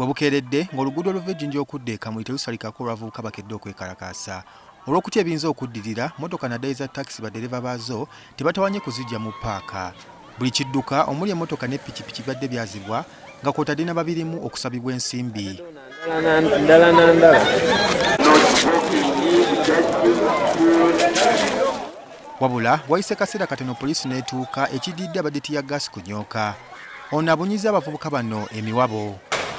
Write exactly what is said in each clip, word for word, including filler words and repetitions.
Webukeeredde ng'oluguudo oluva e Jinja okudda e Kamuli terusalikako olw'abavubuka bakedde okwekalakaasa. Olw'okutya ebiyinza okuddirira, mmotoka naddala eza takisi baddereeva baazo tebatawanye kuzijja mu paaka. Buli kidduka omuli emmotoka ne ppikipiki bibadde byazibwa nga kw'otadde n'ababirimu okusabibwa ensimbi. Wabula wayise kaseera katono poliisi n'etuuka ekiddiridde abadde tiya gaasi kunyooka. Ono abunyiza abavubuka bano emiwabo.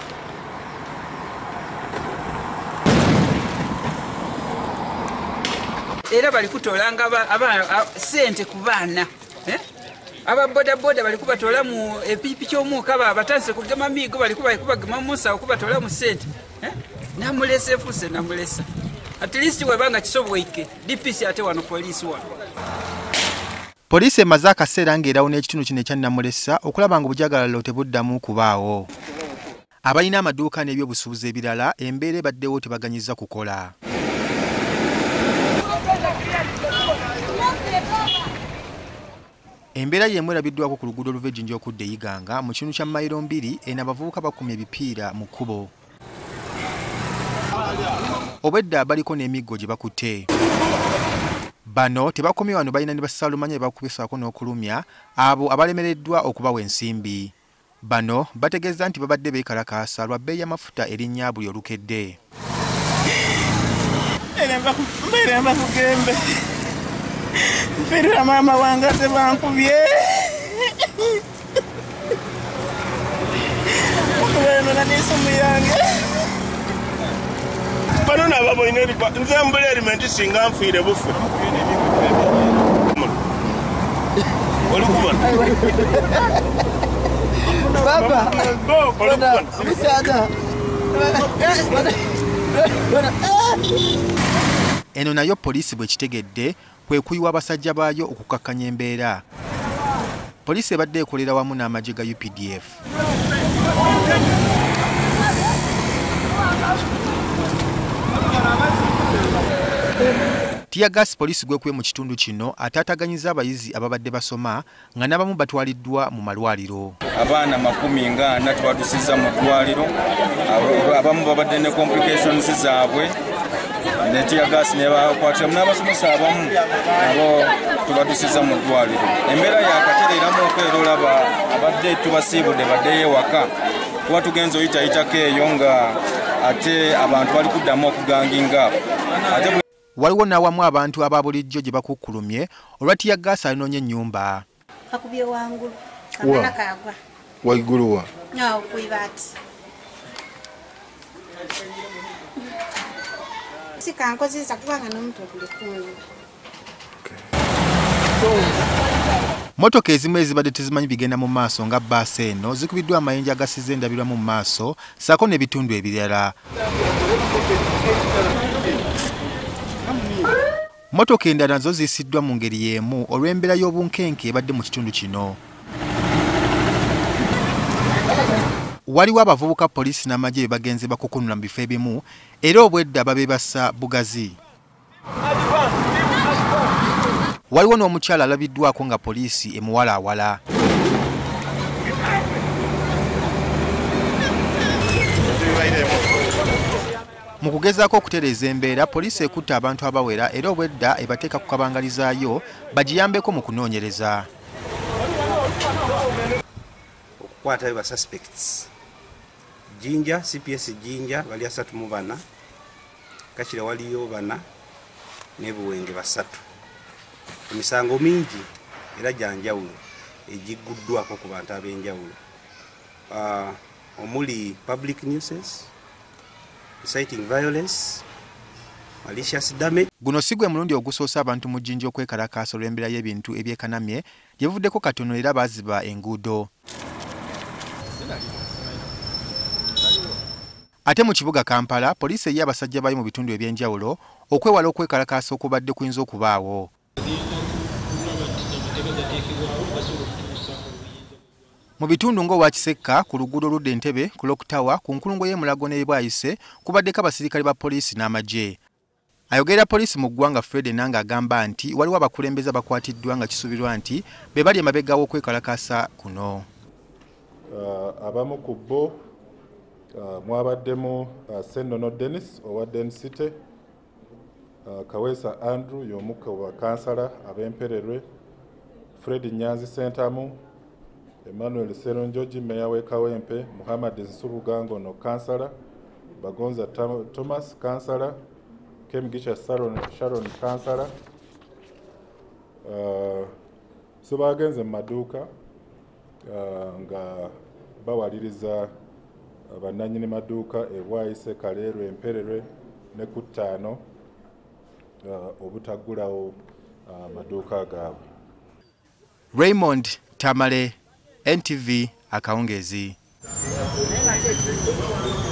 Era bali kutolanga aba sente ku baana eh aba boda boda bali kubatola mu epipiki omuka ba batanse kugema migo bali kuba kubagema musa okubatola mu sente eh namulese fuse namulesa at least webanga kisobweike D P C ate wano poliisi wano. Poliisi emaze akaseera ng'erawo n'ekitundu kino ekya namulesa okulaba nga obujagalalo tebuddamu kubaawo. Abalina amaduuka n'ebyobusuubuzi ebirala embeera ebaddewo tebaganyiza kukola. Embeera y'emu erabiddwako ku luguudo oluva e Jinja okudda e Iganga mu kitundu kya mayiro mbiri eno abavubuka bakumya ebipiira mu kkubo. Obwedda baliko n'emiggo gye bakutte. Bano tebakomye wano balina ne bassaalumanya be bakubisaako n'okulumya abo abalemereddwa okubawa ensimbi. Bano bategeeza nti babadde beekalakaasa lwa bbeeyi y'amafuta erinnya buli olukedde. Mfirira mama wange tebankubye. Okubera na n'esimu yange. Bano nabo ine nze mbule element singa nfiire bufu. Baba. Baba. Bisada. Eno nayo poliisi bwe kitegedde kwe kuyiwa abasajja baayo okukakkanya embeera. Poliisi ebadde ekolera wamu n'amagye ga U P D F. Tiya gaasi poliisi gwekuye mu kitundu kino ataataganyiza abayizi ababadde basoma nga n'abamu batwaliddwa mu malwaliro. Abaana makumi nga ana tubadusizza mu ddwaliro, abamu babadde ne complications zaabwe. Netiya gaasi nebakwatira n'abasomesa abamu nabo tubadusizza mu ddwaliro. Embeera yakatereeramu okweroola abadde tubasiibudde baddeyo ewaka kuba tugenza oyitayitako eyo nga ate abantu bali kuddamu okuganginga. Waliwo n'awamu abantu aba bulijjo gye bakukkulumye olwa tiya gaasi alinoonye ennyumba. Akubye wangulu kamana kagwa Waigulu wa? No, kuibati. Sikankozesa kubanga n'omuntu okulikunda. Mmotoka ezimu ezibadde tezimanyi bigenda mu maaso nga bbaasi eno zikubiddwa amayinja agasize endabirwamu mu maaso saako n'ebitundu ebirala. Mmotoka endala nazo ziisiddwa mu ngeri y'emu olw'embeera y'obunkenke ebadde mu kitundu kino. Waliwo abavubuka poliisi n'amagye be bagenze bakukunula mu bifo ebimu era obwedda babeebasa bugazi. Waliwo n'omukyala alabiddwako nga poliisi emuwalaawala. Mu kugezaako okutereeza embeera, poliisi ekutte abantu abawera era obwedda ebateeka ku kabangalizaayo bagiyambeko mu kunoonyereza. Okukwatayo ba suspects. Jinja, C P S Jinja bali asatu mu bana. Kachira waliyo bana n'ebuwenge basatu. Emisango mingi era janjawulo egiguddwako ku bantu ab'enjawulo. Uh, omuli public nuisance, inciting violence, malicious damage. Guno si gwe mulundi ogusoosa abantu mu Jinja okwekalakaasa olw'embeera y'ebintu eby'ekanamye lyevuddeko katono era baziba enguudo. Ate mu kibuga Kampala, poliisi eyiye abasajja baayo mu bitundu eby'enjawulo okwewala okwekalakaasa okubadde kuyinza okubaawo. Mu bitundu ng'owa Kisekka ku luguudo oludda Entebbe ku Lokutawa ku nkulungo y'emulago ne bwayise kubaddeko abasirikale ba poliisi n'amagye. Ayogerera poliisi mu ggwanga Fred Nanga agamba nti waliwo abakulembeze abakwatiddwa nga kisuubirwa nti be bali emabega w'okwekalakaasa kuno. Uh, abamu ku bo uh, mwabaddemu uh, Sennono Dennis owa Den City, uh, Kaweesa Andrew y'omukka wa kansala ab'Empererwe, Fred Nyanzi Sentamu, Emmanuel Seronjoji meya w'e Kawempe, Muhammad Nsubugango no kansala, Bagonza Thomas kansala, Kemgisha Sharon, Sharon kansala. Uh, so bagenze mu maduuka uh, nga bawaliriza bannannyini maduuka e Bwaise, Kaleerwe, Empererwe ne ku ttaano uh, obutaggulawo uh, maduuka gaabwe. Raymond Tamale, N T V, Akawungeezi.